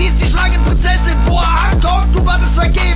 Sie ist die Schlangenprinzessin. Boah, Talk, du wartest vergebens.